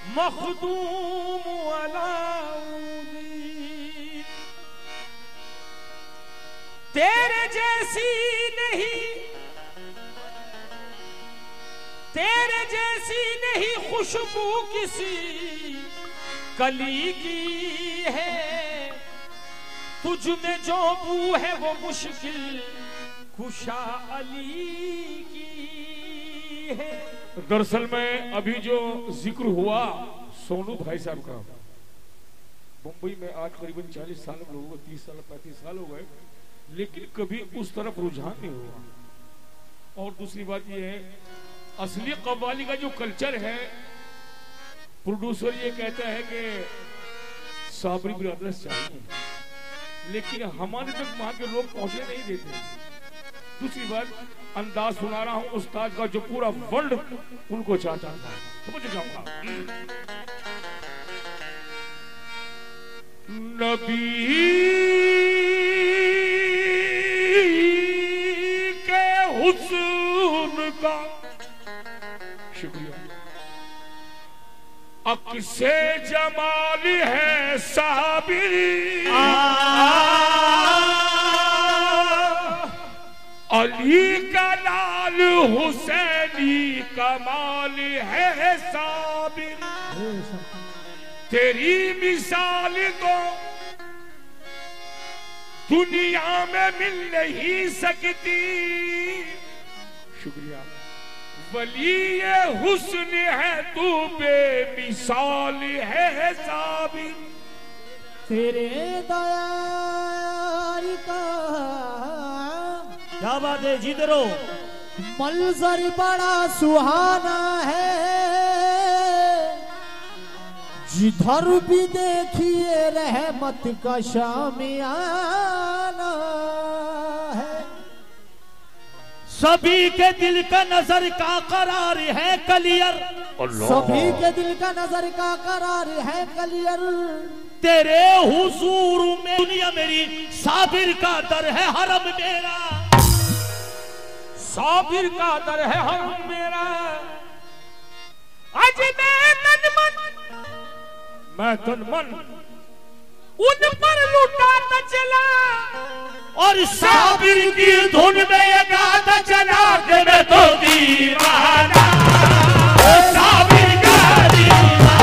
मखदूम अलाउद्दीन, तेरे जैसी नहीं, तेरे जैसी नहीं खुशबू किसी कली की है, तुझ में जो बू है वो मुश्किल कुशा अली की है। दरअसल में अभी जो जिक्र हुआ सोनू भाई साहब का, मुंबई में आज करीबन 40 साल लोगों को 30 साल 35 साल हो गए, लेकिन कभी उस तरफ रुझान नहीं हुआ। और दूसरी बात यह है, असली कव्वाली का जो कल्चर है, प्रोड्यूसर ये कहता है कि साबरी ब्रदर्स चाहिए, लेकिन हमारे तक वहां के लोग पहुंचने नहीं देते। दूसरी बात, अंदाज सुना रहा हूं उस्ताद का जो पूरा वर्ल्ड उनको चाहता था, समझ जाऊंगा। नबी के हुस्न का शुक्रिया, अक्से जमाल है साबिरी, अली का लाल हुसैनी कमाल है साबिर, तेरी मिसाल तो दुनिया में मिल नहीं सकती। शुक्रिया। वली ये हुस्न है तू बेमिसाल है साबिर, तेरे दयाल का क्या बात है जिधरो मंजर बड़ा सुहाना है, जिधर भी देखिए रहमत का शामियाना है। सभी के दिल का नजर का करार है क्लियर, सभी के दिल का नजर का करार है क्लियर, तेरे हुजूर में दुनिया मेरी, साबिर का दर है हरम मेरा, साबिर का दर है हरम मेरा। आज मैं तन मन उन पर लुटाता चला, और साबिर की धुन में ये गाता चला कि मैं तो दीवाना, साबिर का दीवाना,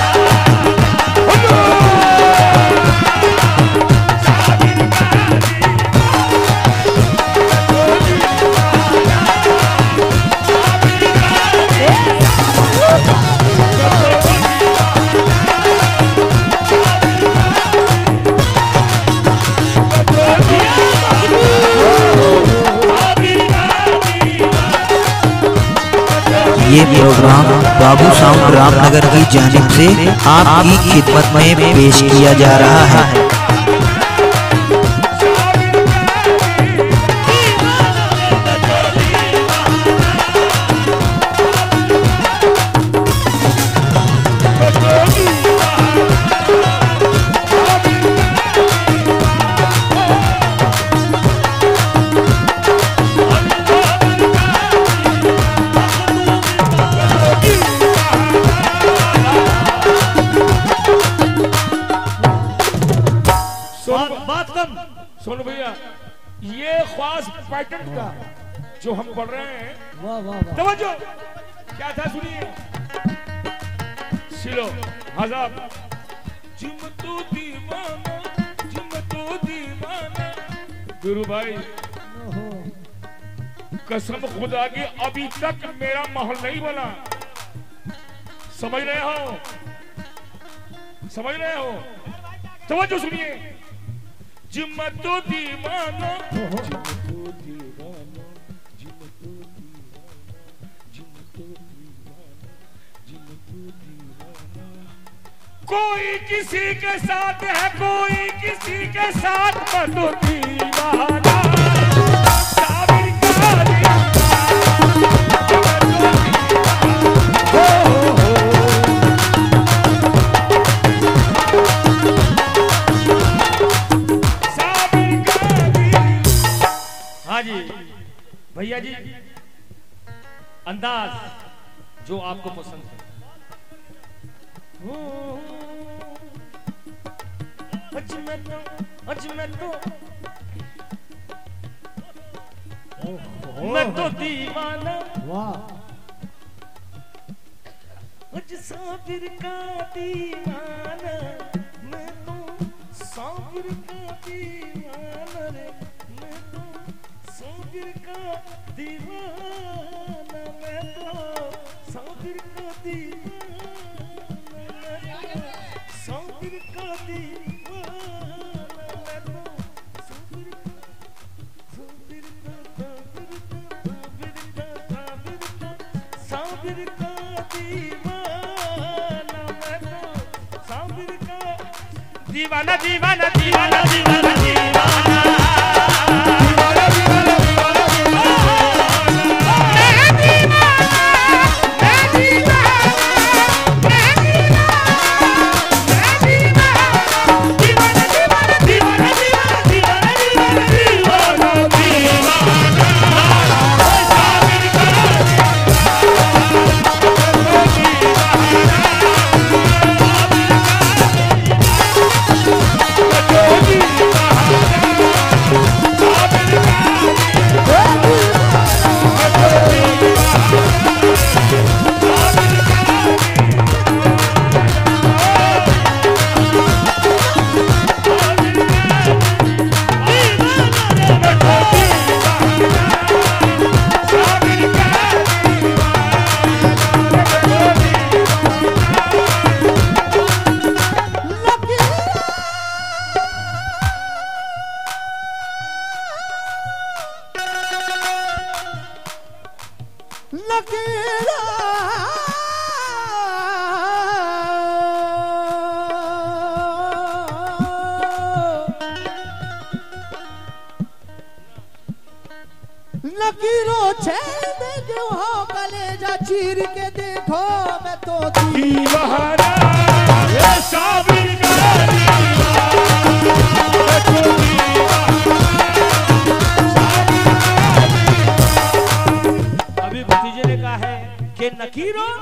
साबिर का ये प्रोग्राम बाबू साउंड रामनगर की जानिब से आपकी खिदमत में पेश किया जा रहा है। सुनो भैया, ये ख्वास पैटर्न का जो हम पढ़ रहे हैं, वाह वाह तवज्जो, क्या था सुनिए। सिलो हज़ाब जिम तू दीवाना, जिम तू दीवाना। गुरु भाई कसम खुदा की अभी तक मेरा माहौल नहीं बना, समझ रहे हो, समझ रहे हो, तवज्जो सुनिए। जिम तो दीवाना, जिम तो दीवाना, जिम तो दीवाना, जिम तो दीवाना, जिम तो दीवाना। कोई किसी के साथ है, कोई किसी के साथ, मैं तो दीवाना, साबिर का भैया जी अंदाज जो आपको पसंद है, मैं तो दीवाना, वाह, साबिर का दीवाना, मैं तो साबिर का दीवाना रे, मैं तो साबिर का दीवाना, मैं तो साबिर का दीवाना, साबिर का दीवाना, मैं तो साबिर का साबिर का दीवाना, दीवाना, दीवाना, दीवाना, दीवाना, लकीरों छेद क्यों हो कलेजा चीर के देखो, मैं तो दीवाना, ये साबिर का दीवाना, मैं तो दीवाना। अभी भतीजे ने कहा है कि नकीरों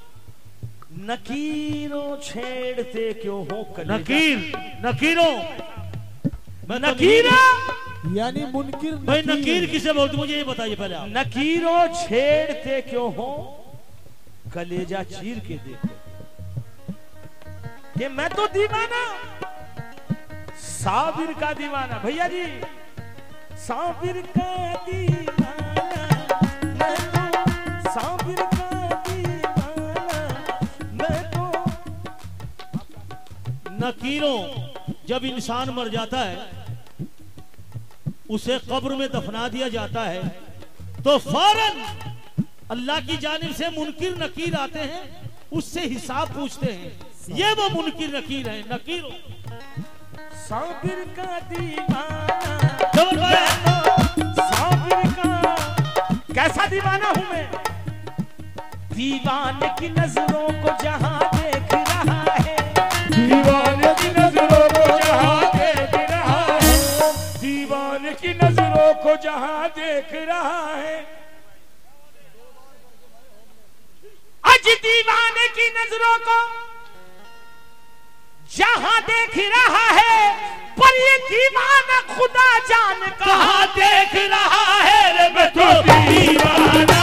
नकीरों छेड़ते क्यों हो कलेजा, नकीरों नकीरा यानी मुनकिर। भाई नकीर किसे बोलते मुझे ये बताइए पहले आप। नकीरों छेड़ते क्यों हो कलेजा चीर के देखो, कि मैं तो दीवाना, साबिर का दीवाना। भैया जी, साबिर का दीवाना, मैं तो साबिर का दीवाना, मैं तो। नकीरों जब इंसान मर जाता है उसे कब्र में दफना दिया जाता है तो फौरन अल्लाह की जानिब से मुनकिर नकीर आते हैं, उससे हिसाब पूछते हैं। ये वो मुनकिर नकीर है। नकीरों साबिर का दीवाना, मैं साबिर का कैसा दीवाना हूं मैं, दीवाने की नजरों को जहां देख रहा है, दीवाने की नजरों को जहां देख रहा है, दीवाने की नजरों को जहां देख रहा है, आज दीवाने की नजरों को जहां देख रहा है, पर ये दीवाना खुदा जान कहां देख रहा है रे, मैं तो दीवाना,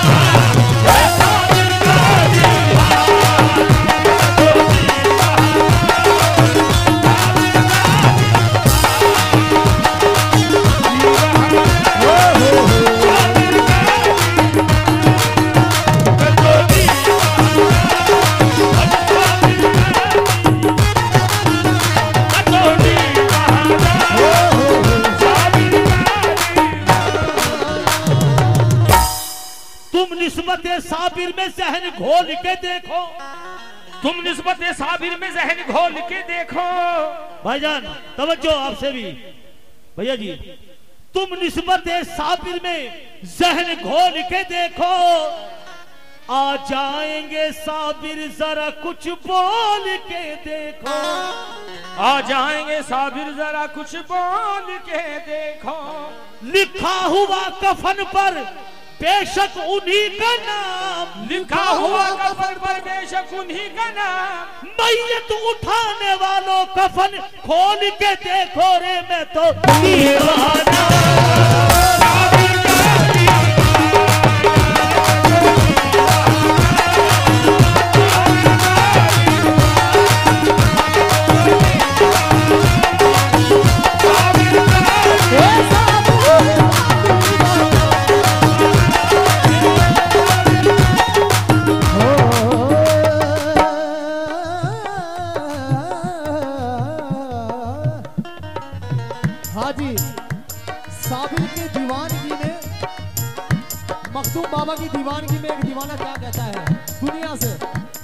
निस्बत साबिर में जहन घोल के देखो, तुम निस्बत साबिर में जहन घोल के देखो। भाईजान तवज्जो आपसे भी भैया जी, तुम निस्बत साबिर में जहन घोल के देखो, आ जाएंगे साबिर जरा कुछ बोल के देखो, आ जाएंगे साबिर जरा कुछ बोल के देखो, लिखा हुआ कफन पर बेशक उन्हीं का नाम लिखा हुआ कफन पर बेशक उन्हीं का नाम। मैयत उठाने वालों कफन खोल के देखो रे मैं तो दीवाना। मखदूम बाबा की दीवानगी में एक दीवाना क्या कहता है दुनिया से,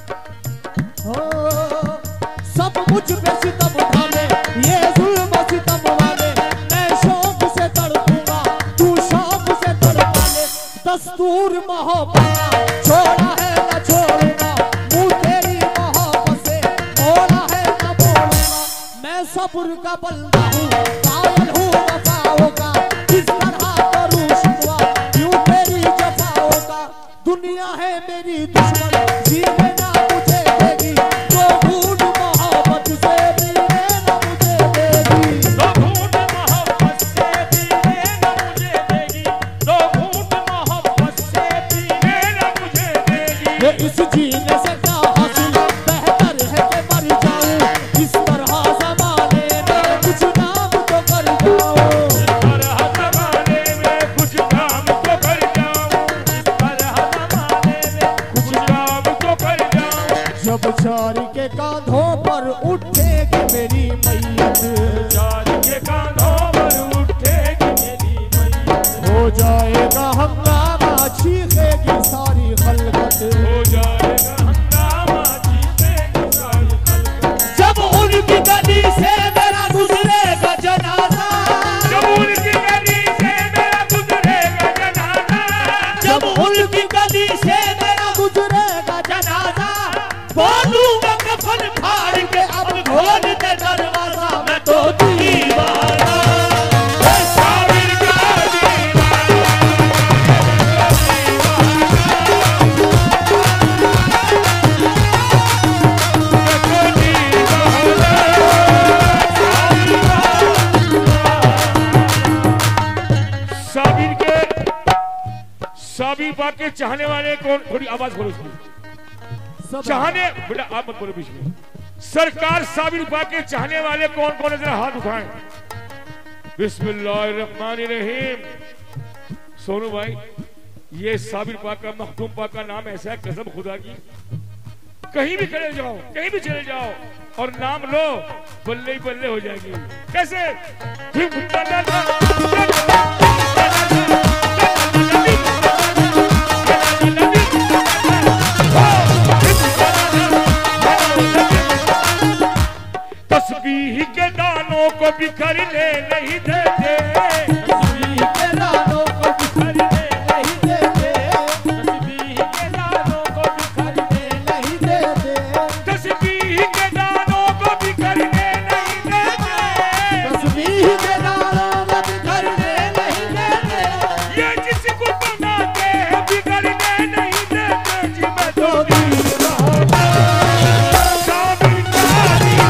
हो सब मुझ पे सितम उठावे ये जुल्म सितम वाले, मैं शौक से तड़पूंगा तू शौक से तड़पा ले। दस्तूर मोहब्बत का छोड़ा है न छोड़ूंगा, मुँह तेरी मोहब्बत से मोड़ा है न मोड़ूंगा। मैं सब्र का बंदा हूँ, कायल हूँ वफाओं का, किस तरह करूँ शिकवा यूं तेरी जफाओं का। दुनिया है मेरी दुश्मन जीने ना मुझे देगी, तो घूट मोहब्बत से जीने ना मुझे देगी, तो घूट मोहब्बत से जीने ना मुझे देगी, तो घूट मोहब्बत से जीने ना मुझे देगी। ये इस जीने से क्या हासिल, बेहतर है कि मर जाऊं, इस तरह जमाने में कुछ नाम तो कर जाऊं, इस तरह जमाने में कुछ काम तो कर जाऊं, इस तरह जमाने में कुछ काम तो कर जाऊं। जब चारी के कांधों पर उठेगी मेरी मैयत, चार के कांधों पर उठेगी मेरी मैयत, हो जाएगा हंगामा चीखेगी सारी खलकत, हो जाएगा हंगामा चीखेगी सारी खलकत। जब उनकी गली से मेरा गुजरेगा जनाजा, जब उनकी गली से मेरा गुजरेगा जनाजा, जब उनकी गली से मेरा गुजरेगा जनाजा, बोलूंगा कफन फाड़ के अब खोल दे दरवाजा, मैं तो दीवाना। साबिर का साबिर के साबिर पाक के चाहने वाले कौन? थोड़ी आवाज खोलो इसकी। चाहने बेटा आप मत बोलो बीच में। सरकार साबिर पाक के चाहने वाले कौन कौन है जरा हाथ उठाएं। बिस्मिल्लाहिर्रहमानिर्रहीम। सोनू भाई ये साबिर पाक का मखदूम पाक का नाम ऐसा है, कसम खुदा की कहीं भी चले जाओ, कहीं भी चले जाओ और नाम लो बल्ले ही बल्ले हो जाएगी। कैसे? तस्बीह के दानों को बिखरने नहीं देते, तस्बीह के दानों को बिखरने नहीं देते, तस्बीह के दानों को बिखरने, नहीं देते, तस्बीह के दानों को बिखरने नहीं देते, तस्बीह के दानों को बिखरने नहीं देते। ये जिसको बनाते हैं बिगड़ने नहीं देते। जी मैं तो दीवाना साबिर का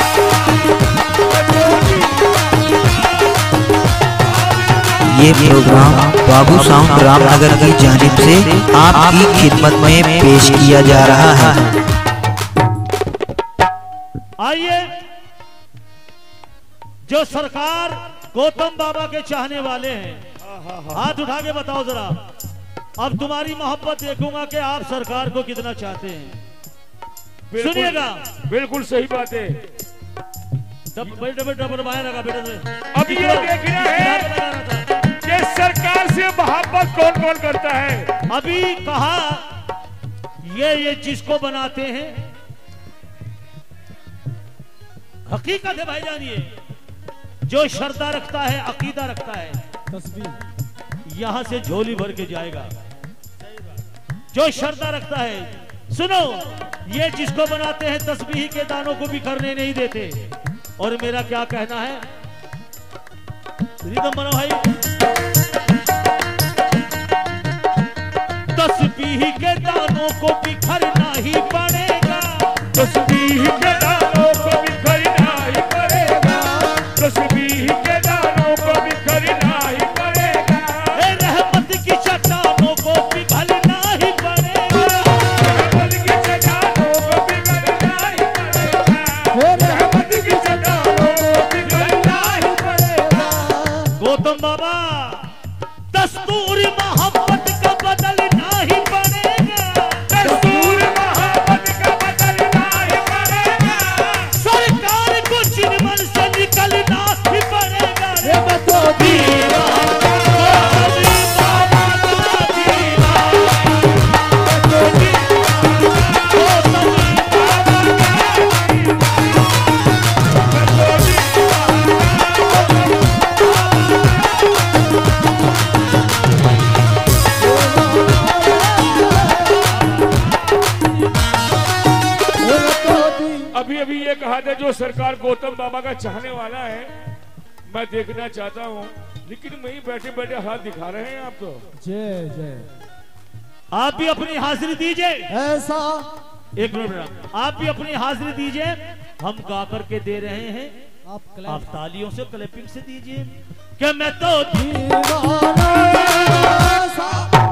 ये प्रोग्राम बाबू साउंड रामनगर की जानिब से आपकी खिदमत में पेश किया जा रहा है। आइए जो सरकार गौतम बाबा के चाहने वाले हैं हाथ उठा के बताओ जरा। अब तुम्हारी मोहब्बत देखूंगा कि आप सरकार को कितना चाहते हैं। सुनिएगा, बिल्कुल सही बात है। डबल बाहर लगा बेटा से। अब ये देखना है कि सरकार से मोहब्बत कौन कौन करता है। अभी कहा ये जिसको बनाते हैं, हकीकत है भाईजान, ये जो श्रद्धा रखता है, अकीदा रखता है, तस्बीह यहां से झोली भर के जाएगा। जो श्रद्धा रखता है, सुनो, ये जिसको बनाते हैं तस्बीह के दानों को भी करने नहीं देते। और मेरा क्या कहना है, रिदम बनो भाई। तस्बीह के दानों को बिखरना ही पड़ेगा, तस्बीह के दानों को बिखरना ही पड़ेगा, तस्बीह के दानों को बिखरना ही पड़ेगा, रहमत की चट्टानों को पिघलना ही पड़ेगा, रहमत की चट्टानों को बिखरना ही पड़ेगा, रहमत की चट्टानों को बिखरना ही पड़ेगा। गौतम बाबा दस्तूर मोहब्बत का बदलना ही पड़ेगा, दस्तूर मोहब्बत का बदलना ही पड़ेगा, सरकार को चिन्मन से निकलना ही पड़ेगा। अभी अभी ये कहा था जो सरकार गौतम बाबा का चाहने वाला है मैं देखना चाहता हूँ, लेकिन वहीं बैठे बैठे हाथ दिखा रहे हैं आप तो। जय जय। आप भी अपनी हाजिरी दीजिए, ऐसा एक मिनट, आप भी अपनी हाजिरी दीजिए, हम गा करके दे रहे हैं, आप तालियों से क्लैपिंग से दीजिए कि मैं तो दीवाना सा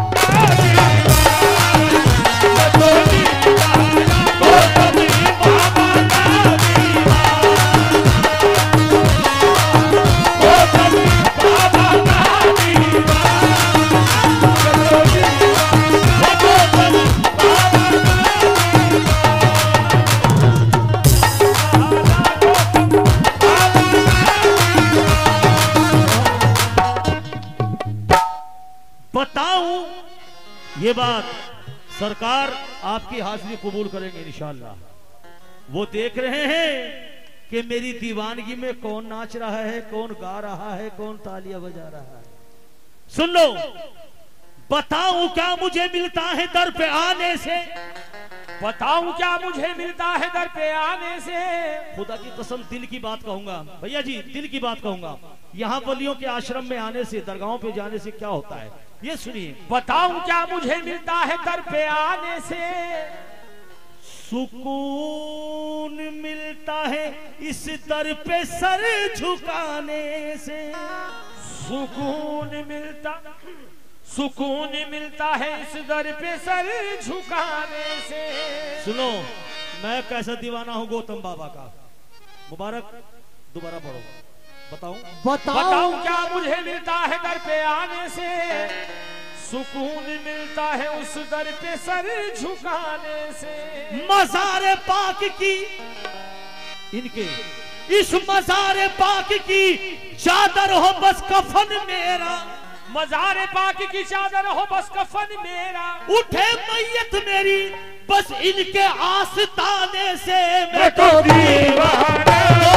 बताऊं, ये बात सरकार आपकी हाजिरी कबूल करेंगे इंशाअल्लाह। वो देख रहे हैं कि मेरी दीवानगी में कौन नाच रहा है, कौन गा रहा है, कौन तालियां बजा रहा है। सुन लो, बताऊं क्या मुझे मिलता है दर पे आने से, बताऊं क्या मुझे मिलता है दर पे आने से, खुदा की कसम दिल की बात कहूंगा भैया जी, दिल की बात कहूंगा। यहाँ वलियों के आश्रम में आने से, दरगाहों पे जाने से क्या होता है, ये सुनिए। बताऊं क्या मुझे मिलता है दर पे आने से, सुकून मिलता है इस दर पे सर झुकाने से, सुकून मिलता है इस दर पे सर झुकाने से। सुनो, मैं कैसा दीवाना हूँ गौतम बाबा का। मुबारक, दोबारा पढ़ो। बताऊं क्या मुझे मिलता है दर पे आने से, सुकून मिलता है उस दर पे सर झुकाने से। मज़ारे पाक की, इनके इस मज़ारे पाक की चादर हो बस कफन मेरा, मज़ारे पाक की चादर हो बस कफन मेरा, उठे मैयत मेरी बस इनके आस्ताने से। मैं तो दीवाना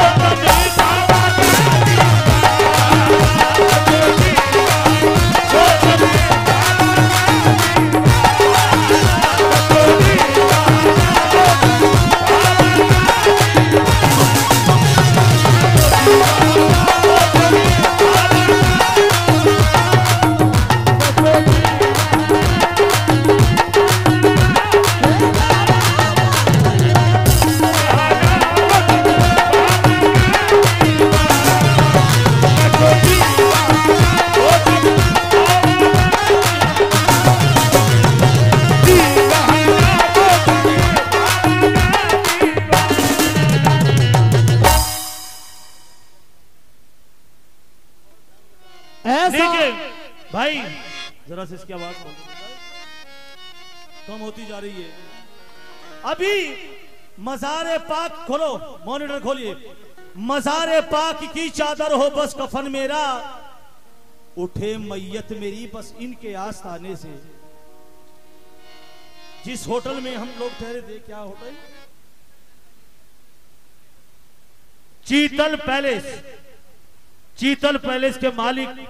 भाई, जरा से इसकी आवाज कम होती जा रही है। अभी मज़ारे पाक खोलो, मॉनिटर खोलिए। मज़ारे पाक की चादर हो बस कफन मेरा, उठे मैयत मेरी बस इनके आस्थाने से। जिस होटल में हम लोग ठहरे थे, क्या होटल? चीतल पैलेस। चीतल पैलेस के मालिक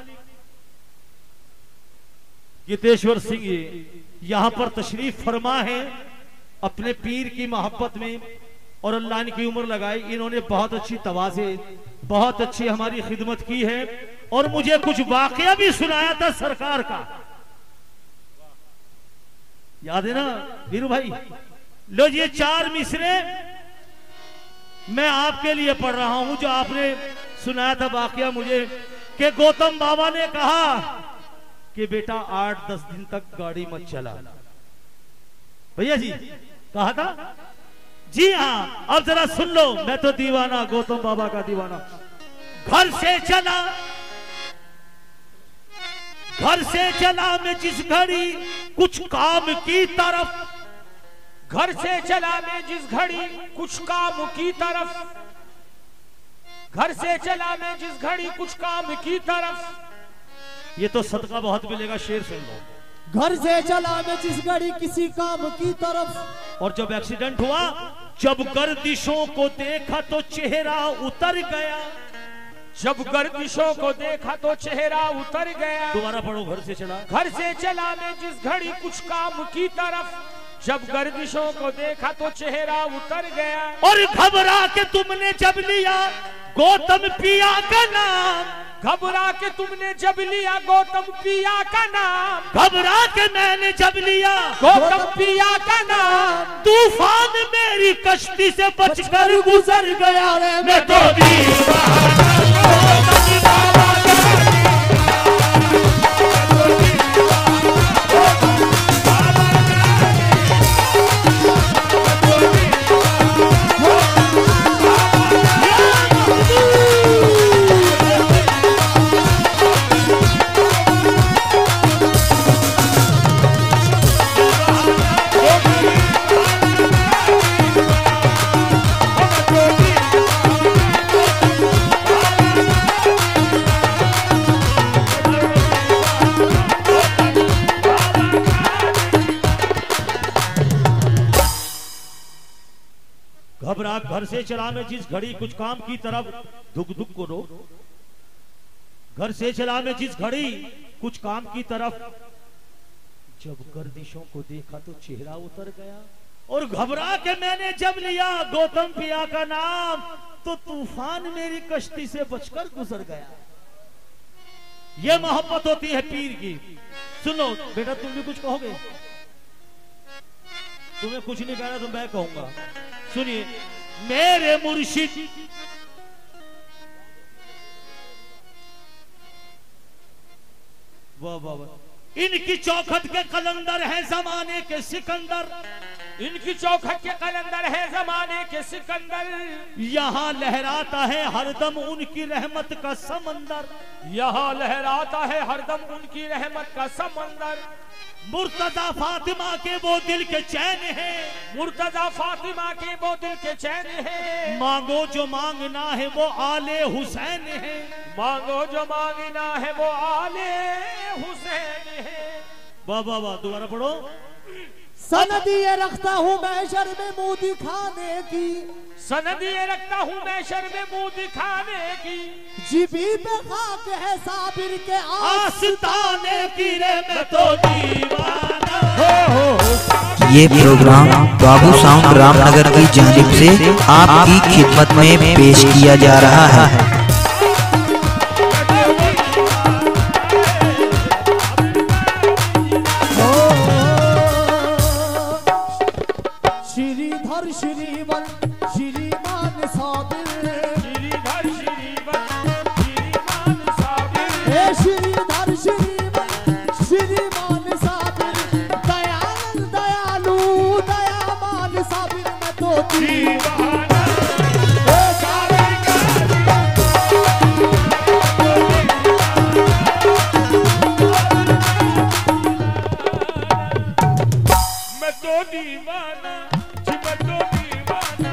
गीतेश्वर सिंह यहां पर तशरीफ फरमा है अपने पीर की मोहब्बत में, और अल्लाह इनकी उम्र लगाई। इन्होंने बहुत अच्छी तवाज़े, बहुत अच्छी हमारी खिदमत की है, और मुझे कुछ वाकया भी सुनाया था सरकार का। याद है ना वीरू भाई? लो ये 4 मिसरे मैं आपके लिए पढ़ रहा हूं जो आपने सुनाया था वाकया मुझे कि गौतम बाबा ने कहा कि बेटा 8-10 दिन तक गाड़ी मत चला। भैया जी कहा था जी हाँ। अब जरा सुन लो, मैं तो दीवाना, गौतम बाबा का दीवाना। घर से चला मैं जिस घड़ी कुछ काम की तरफ, घर से चला मैं जिस घड़ी कुछ काम की तरफ, घर से चला मैं जिस घड़ी कुछ काम की तरफ। ये तो सदका बहुत मिलेगा, शेर सुन लो। घर से चला मैं जिस घड़ी किसी काम की तरफ, और जब एक्सीडेंट हुआ, जब गर्दिशों को देखा तो चेहरा उतर गया, जब गर्दिशों को देखा तो चेहरा उतर गया। दोबारा पढ़ो। घर से चला, घर से चला मैं जिस घड़ी कुछ काम की तरफ, जब गर्दिशों को देखा तो चेहरा उतर गया। और घबरा के तुमने जब लिया गौतम पिया का नाम, घबरा के तुमने जब लिया गौतम पिया का नाम, घबरा के मैंने जब लिया गौतम पिया का नाम। तूफान मेरी कश्ती से बचकर गुजर गया। मैं तो दीवाना घबरा, घर से चला मैं जिस घड़ी कुछ काम की तरफ, दुख दुख को रो। घर से चला मैं जिस घड़ी कुछ काम की तरफ, जब गर्दिशों को देखा तो चेहरा उतर गया। और घबरा के मैंने जब लिया गौतम पिया का नाम, तो तूफान मेरी कश्ती से बचकर गुजर गया। ये मोहब्बत होती है पीर की। सुनो बेटा, तुम भी कुछ कहोगे? तुम्हें कुछ नहीं कहना तो मैं कहूंगा। सुनिए, मेरे मुर्शिद वाह वाह वाह, इनकी चौखट के कलंदर है जमाने के सिकंदर, इनकी चौखट के कलंदर है जमाने के सिकंदर। यहाँ लहराता है हरदम उनकी रहमत का समंदर, यहाँ लहराता है हरदम उनकी रहमत का समंदर। मुर्तजा फातिमा के वो दिल के चैन है, मुर्तजा फातिमा के वो दिल के चैन है। मांगो जो मांगना है वो आले हुसैन है, मांगो जो मांगना है वो आले हुसैन है। वाह वाह वाह, दोबारा पढ़ो। सनद ये रखता हूँ मैं शर में मुंह दिखाने की, सनद ये रखता हूँ मैं शर में मुंह दिखाने की। जीबी पे खाक है साबिर के आस्ताने की रे मैं तो दीवाना। ये प्रोग्राम बाबू साउंड रामनगर की जानिब से आपकी खिदमत में पेश किया जा रहा है। श्रीधर श्रीवन श्रीमान साबिर, श्रीधर श्रीवन श्रीमान साबिर, हे श्रीधर श्रीवन श्रीमान साबिर, दयाल दयालु दयामान साबिर मैं तो दीवाना। मैं तो दीवाना, मैं तो दीवाना।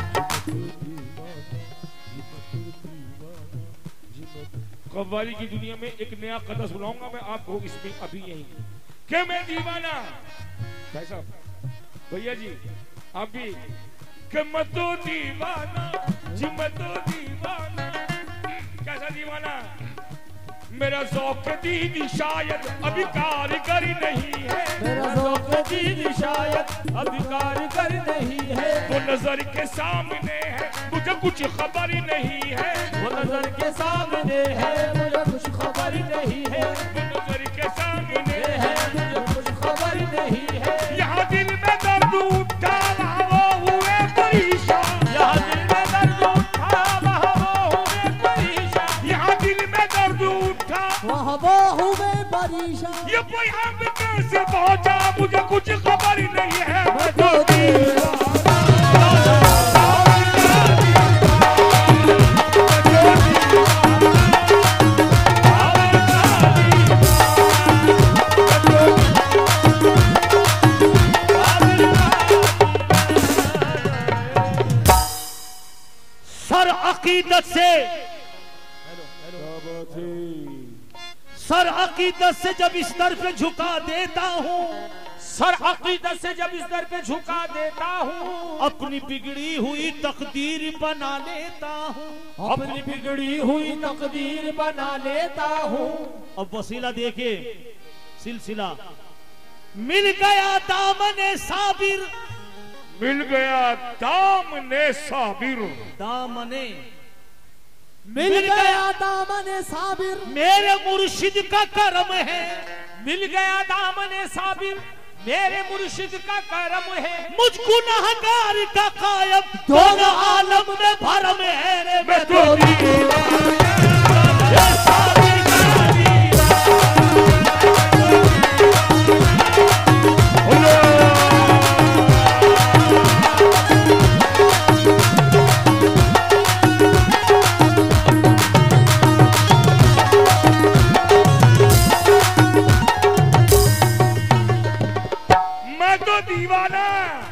कव्वाली की दुनिया में एक नया कदम सुनाऊंगा मैं आपको इसमें अभी यही कि मैं दीवाना। भाई साहब, भैया जी आप भी कि मैं तो दीवाना जी, मैं तो दीवाना। कैसा दीवाना? मेरा ज़ौक़ दीदी शायद अभी कारीगर नहीं है, मेरा ज़ौक़ दीदी शायद अभी कारीगर नहीं है। वो नजर के सामने है मुझे कुछ खबर नहीं है, वो नजर के सामने है मुझे कुछ खबर नहीं है, वो नजर के सामने है मुझे कुछ खबर नहीं है। कोई अब कैसे पहुंचा मुझे कुछ खबर ही नहीं है। मैं तो दीवाना सर अकीदत से जब इस दर पे झुका देता हूँ, सर अकीदत से जब इस दर पे झुका देता हूँ, अपनी बिगड़ी हुई तकदीर बना लेता हूँ, अपनी बिगड़ी हुई तकदीर बना लेता हूँ। अब वसीला देखे सिलसिला, मिल गया दामने साबिर, मिल गया दामने साबिर, दामने मिल गया दामने साबिर, मेरे मुर्शिद का करम है, मिल गया दामने साबिर, मेरे मुर्शिद का करम है। मुझ गुनहगार का कायम दोनों आलम में भरम है रे। मैं तो दीवाना,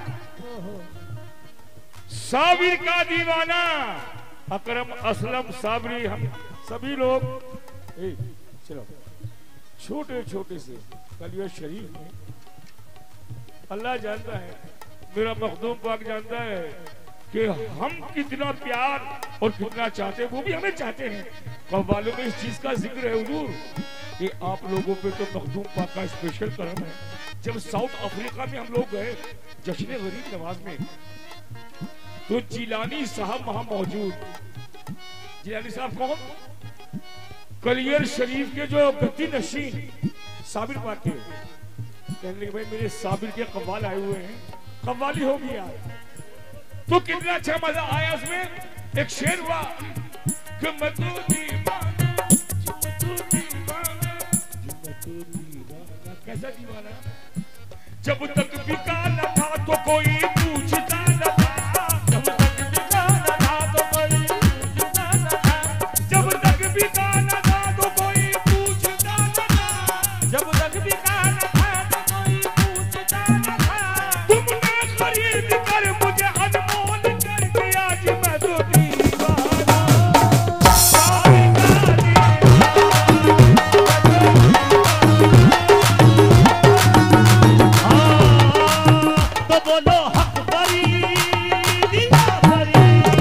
साबिर का दीवाना, अकरम असलम साबरी, हम सभी लोग चलो छोटे छोटे से कलिया शरीफ में अल्लाह जानता है, मेरा मखदूम पाक जानता है कि हम कितना प्यार और कितना चाहते हैं, वो भी हमें चाहते हैं। कव्वालों में इस चीज का जिक्र है हुजूर कि आप लोगों पे तो मखदूम पाक का स्पेशल करम है। जब साउथ अफ्रीका में हम लोग गए जश्न गरीब नवाज में, तो जिलानी साहब वहां मौजूद। जिलानी साहब कौन? कलियर शरीफ के जो गद्दी नशीन साबिर पाक के। कहने लगे भाई मेरे साबिर के कव्वाल आए हुए हैं, कव्वाली होगी यार। तो कितना अच्छा मजा आया उसमें। एक शेर हुआ कि मैं तो दीवाना, कैसा दीवाना, जब तक बिका न था तो कोई पूछता न था, जब तक बिका न था तो कोई पूछता न था, जब तक बिका न था तो कोई पूछता न था, जब तक बिका न था तो कोई पूछता न था। तुमने खरीद कर मुझे अनमोल कर दिया, आज मैं तो दीवाना। बोलो हक बरी दिया बरी,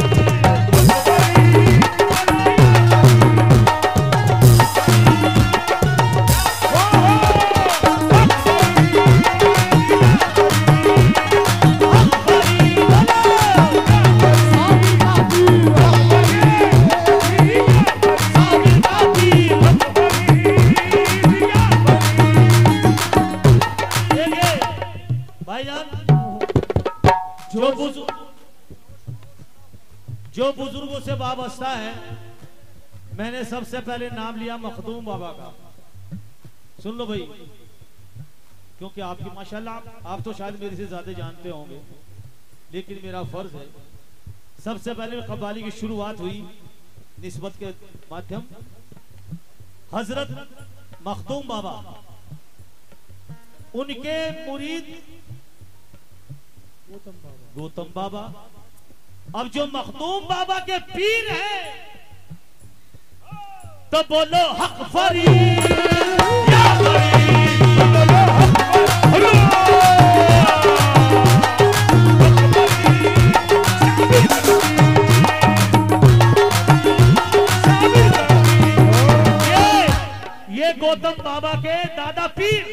जो बुजुर्गों से वाबस्ता है, मैंने सबसे पहले नाम लिया मखदूम बाबा का। सुन लो भाई, क्योंकि आपकी माशाल्लाह आप तो शायद मेरे से ज्यादा जानते होंगे, लेकिन मेरा फर्ज है सबसे पहले कव्वाली की शुरुआत हुई निस्बत के माध्यम हजरत मखदूम बाबा, उनके मुरीद गौतम बाबा। अब जो मखदूम बाबा के पीर हैं, तो बोलो हक फरी या फरी, बोलो ये गौतम बाबा के दादा पीर,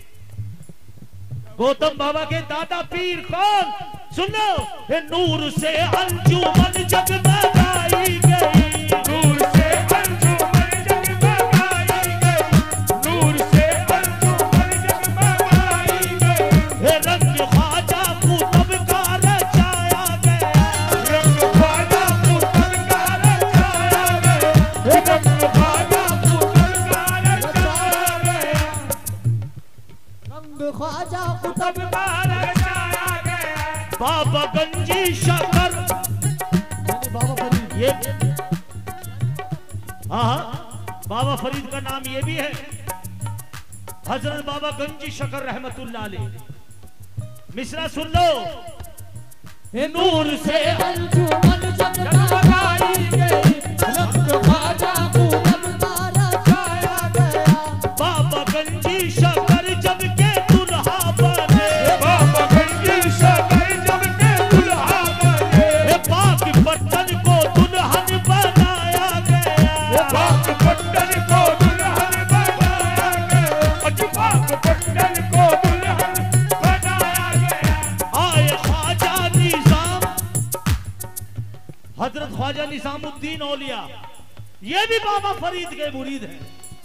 गौतम बाबा के दादा पीर कौन? सुनो, नूर से अंजुमन जगमगाई गई, नूर से अंजुमन जगमगाई गई, नूर से अंजुमन जगमगाई गई। रंग ख्वाजा कुतुब का रचाया गया, रंग ख्वाजा कुतुब का रचाया गया, रंग ख्वाजा कुतुब का रचाया गया। शकर। ये हाँ, बाबा फरीद का नाम ये भी है। हजरत बाबा गंजी शकर रहमतुल्लाह अलैह। मिसरा सुन लो। नूर से अंजुमन जगमगाई गई, रंग ख्वाजा पूनम तारा छाया गया। बाबा गंजी शकर जब के दुल्हा बने, बाबा गंजी शकर जब के दुल्हा बने। पाक पट्टन को दुल्हन बनाया गया, पाक पट्टन को दुल्हन बनाया गया, पाक पट्टन को दुल्हन बनाया गया। आए ख्वाजा निजाम, हजरत ख्वाजा निजामुद्दीन औलिया, ये भी बाबा फरीद के मुरीद हैं।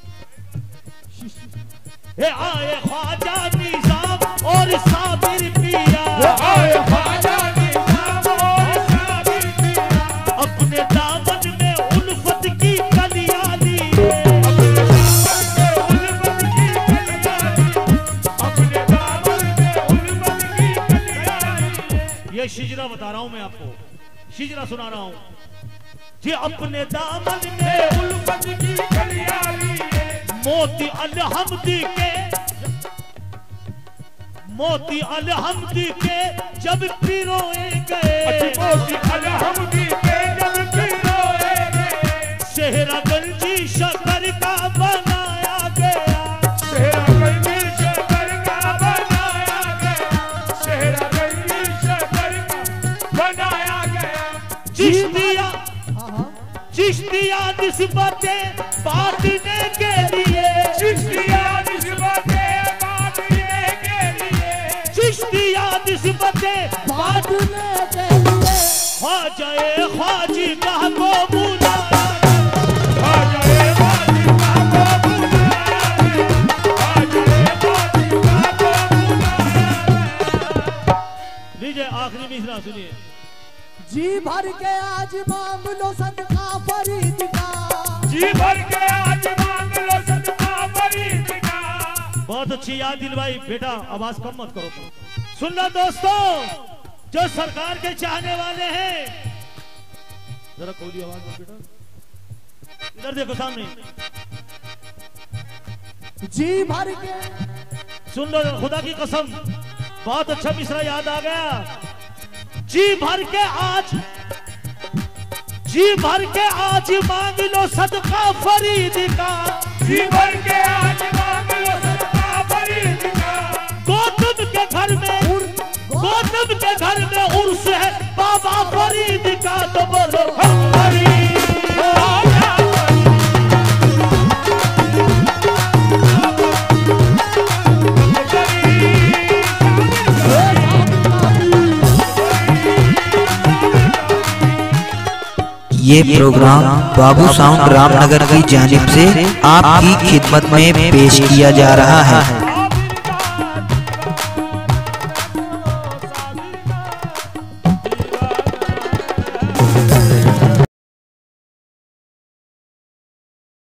आए ख्वाजा निजाम और साबिर पिया, आए ख्वाजा निजाम और साबिर पिया। अपने दामन में उल्फत की कलियां लिए, अपने दामन में उल्फत की कलियां लिए, अपने दामन में उल्फत की कलियां लिए। ये शिजरा बता रहा हूं मैं आपको, शिजरा सुना रहा हूं जी। अपने दामन में उल्फत की कलियां लिए, मोती अलहमदी के, मोती अलहमदी के जब पिरोए गए, मोती अलहमदी के जब पिरोए गए। सेहरा गंजी शकर का बनाया गया, सेहरा गंजी शकर का बनाया गया, सेहरा गंजी शकर का बनाया गया। चिश्तिया, चिश्तिया निस्बतें बांटने के लिए, चिश्तिया निस्बतें बांटने के लिए, चिश्तिया निस्बतें बांटने के लिए। ख्वाजाए ख्वाजी का को बुलाया, ख्वाजाए ख्वाजी का को बुलाया, ख्वाजाए ख्वाजी का को बुलाया। लीजिए आखिरी मिसरा सुनिए। जी भर के आज मांग लो सदका फरीद का, जी भर के आज मांग लो सदका फरीद का। बहुत अच्छी याद दिलवाई बेटा, आवाज कम मत करो। सुनना दोस्तों, जो सरकार के चाहने वाले हैं, जरा खोली आवाज बेटा, इधर देखो सामने। जी भर के, सुन लो खुदा की कसम, बहुत अच्छा मिसरा याद आ गया। जी भर के आज, जी भर के आज मांग लो सदका फरीद का, जी भर के आज मांग लो सदका फरीद का। गौतम के घर में, गौतम के घर में उर्स है बाबा फरीद का, तो बोलो फरीद। ये प्रोग्राम बाबू साउंड रामनगर की जानिब से आपकी खिदमत में पेश किया जा रहा है।